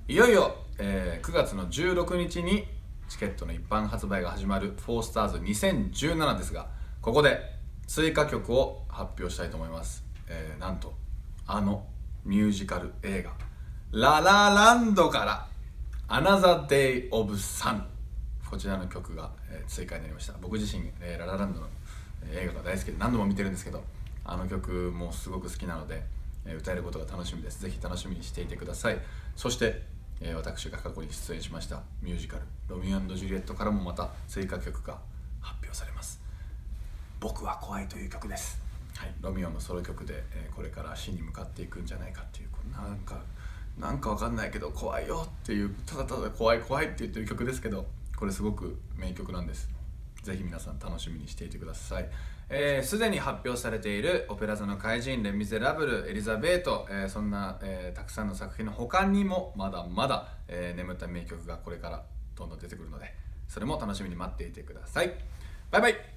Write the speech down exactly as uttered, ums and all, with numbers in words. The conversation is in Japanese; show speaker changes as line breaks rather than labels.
いよいよ、えー、くがつのじゅうろくにちにチケットの一般発売が始まるフォースターズにせんじゅうななですが、ここで追加曲を発表したいと思います。えー、なんとあのミュージカル映画ララランドからアナザーデイオブサン、こちらの曲が、えー、追加になりました。僕自身、えー、ララランドの映画が大好きで何度も見てるんですけど、あの曲もすごく好きなので、えー、歌えることが楽しみです。ぜひ楽しみにしていてください。そして、えー、私が過去に出演しましたミュージカルロミオ&ジュリエットからもまた追加曲が発表されます。僕は怖いという曲です。はい、ロミオのソロ曲で、えー、これから死に向かっていくんじゃないかっていう、なんかなんかわかんないけど怖いよっていう、ただただ怖い怖いって言ってる曲ですけど、これすごく名曲なんです。ぜひ皆さん楽しみにしていてください。すで、えー、に発表されているオペラ座の怪人、レ・ミゼラブル、エリザベート、えー、そんな、えー、たくさんの作品の他にもまだまだ、えー、眠った名曲がこれからどんどん出てくるので、それも楽しみに待っていてください。バイバイ。